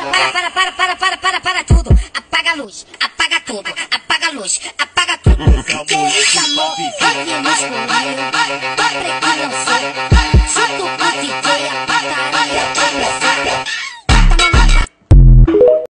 Para tudo. Apaga a luz, apaga tudo, apaga a luz, apaga tudo. Que esse amor aqui masculino, tô preguiçoso. Junto com o DJ, a pataria.